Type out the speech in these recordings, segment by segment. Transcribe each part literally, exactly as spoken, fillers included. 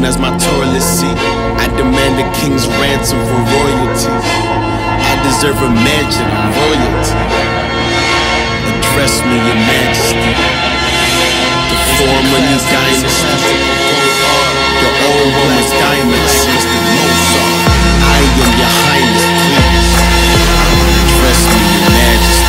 as my toilet seat. I demand a king's ransom for royalty. I deserve a mansion of royalty. Address me, your majesty. The former new dynasty, the old Roman's dynasty. I am your highness, please. Address me, your majesty.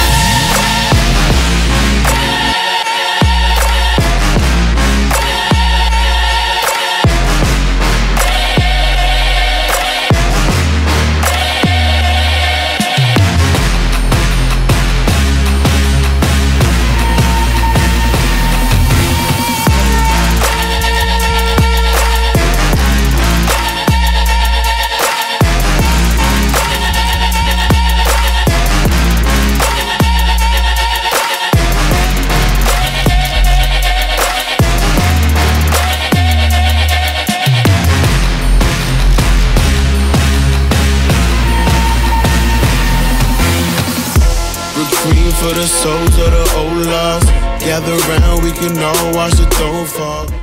For the souls of the old lost, gather round, we can all watch the throne fall.